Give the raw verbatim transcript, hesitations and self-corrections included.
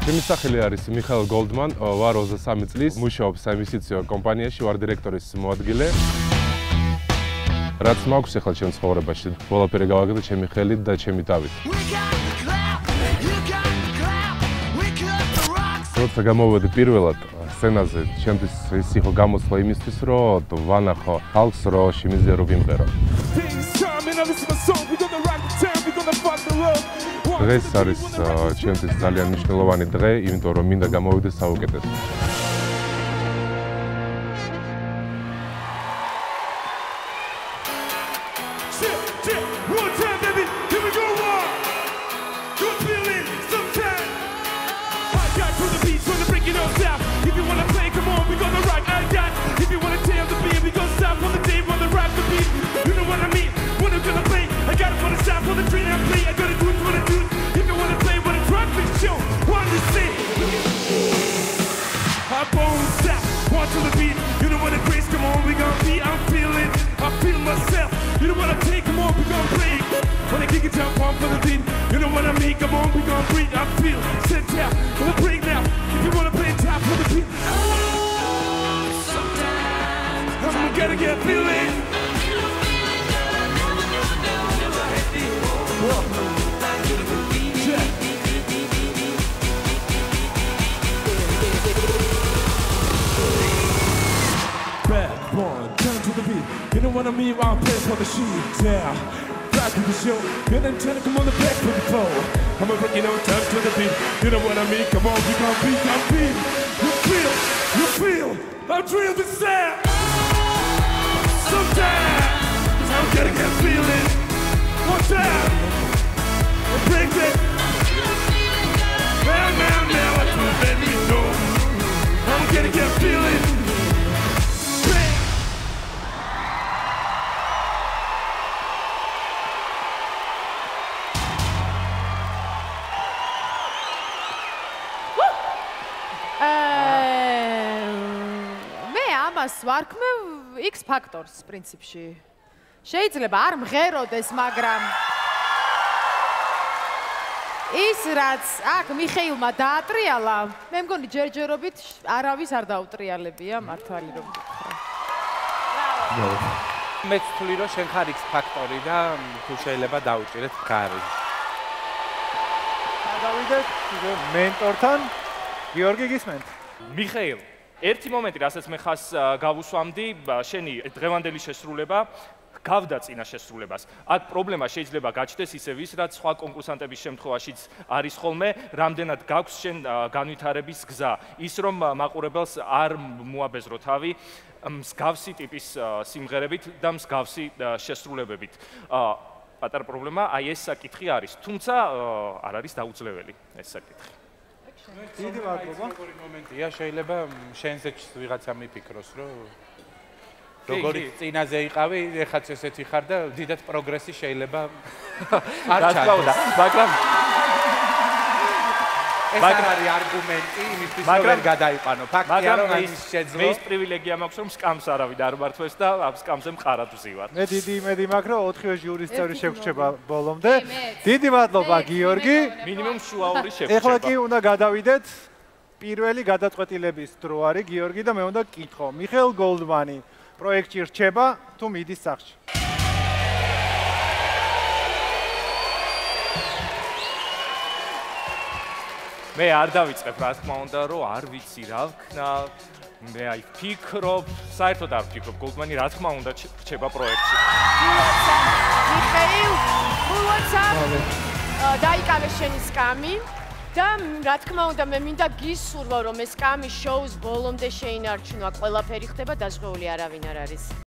ჩემი სახელი არის მიხაილ გოლდმან, ვარ ოცდასამი წლის, მუშაობ საინვესტიციო კომპანიაში, ვარ დირექტორის მოადგილე. რაც მაქვს ახლა ჩემ ცხოვრებაში, ყველაფერი გავაკეთე ჩემი ხელით და ჩემი თავით. როცა გამოვედი პირველად სცენაზე, ჩემთვის ეს იყო გამოცდილება იმისთვის, რომ ვანახო ხალხს, რომ შემიძლია რომ ვიმღერო. დღეს არის ჩემთვის ძალიან მნიშვნელოვანი დღე, იმიტომ რომ მინდა გამოვიდე საუკეთესო. You know what a grace, come on, we gon' be, I'm feeling, I feel myself. You know what I take, come on, we gon' play. When I kick it down, one for the beat. You know what I mean, come on, we gon' breathe, I feel, sit down, we'll break now. If you wanna play top for the beat. Oh, sometimes I'm gonna get feeling. You know what I mean? I'll play for the sheet down. Back to the show. Good and ten, come on the back for the floor. I'ma break it on time to the beat. You know what I mean? Come on, we gon' beat, gon' beat. You feel, you feel. I'm dreaming the sound. Sometimes I'm getting that feeling. One time, break it. Now, now, now, I can't let me know. I'm getting that feeling. ვარქმე X ფაქტორს პრინციპში. შეიძლება არ მღეროდეს, მაგრამ ის რაც აქ მიხეილმა დაატრიალა, მე მგონი ჯერჯერობით არავის არ დაუტრიალებია მართალი რომ ვთქვა. მეც ვთვლი რომ შენ ხარ X ფაქტორი და თუ შეიძლება დაუჭირეთ ხარი. დავიდეთ მენტორთან გიორგი გისმენთ. მიხეილ ერთი მომენტი, რასაც მე ხას გავუსვამდი, შენი დღევანდელი შესრულება გავდა წინა შესრულებას. აქ პრობლემა შეიძლება გაჩნდეს ისევ ის, რაც სხვა კონკურსანტების შემთხვევაშიც არის ხოლმე, რამდენად გაქვს შენ განვითარების გზა. ის რომ მაყურებელს არ მოაბეზრო თავი მსგავსი ტიპის სიმღერებით და მსგავსი შესრულებებით. პატარა პრობლემა აი ეს საკითხი არის, თუმცა არ არის დაუძლეველი ეს საკითხი. დიდი მადლობა. როგორი მომენტია, შეიძლება შენზე ვიღაცა მიფიქროს, რომ როგორი წინაზე იყავი, ეხაც ესეთი ხარ და დიდად პროგრესი შეიძლება არ ჩადის. მაგრამ ეს არის არგუმენტი იმისთვის, რომ ვერ გადაიყვანო. ფაქტია, რომ ის შეძლო. მე ის პრივილეგია მაქვს, რომ სკამს არავინ არ მართვეს და ამ სკამზე მყარად ვზივარ. მე დიდი იმედი მაქვს, რომ ოთხივე ჟიურის წევრი შეგვრჩება ბოლომდე. დიდი მადლობა გიორგი. მინიმუმ შუაური შეგვრჩება. ეხლა კი უნდა გადავიდეთ პირველი გადაწყვეტილების დრო არის გიორგი და მე უნდა გკითხო. მიხეილ გოლდმანი პროექტში რჩება თუ მიდის სახლში? მე არ დავიწყებ, რა თქმა უნდა, რომ არ ვიცი რა ვქნა. მე აი ფიქრობ, საერთოდ არ ვფიქრობ, გოლდმანი რა თქმა უნდა რჩება პროექტში. მიხეილ, გულოცა დაიკავე შენი სკამი და რა თქმა უნდა მე მინდა გისურვო, რომ ეს სკამი შოუს ბოლომდე შეინარჩუნვა, ყველაფერი ხდება, დაზღვეული არავინ არ არის.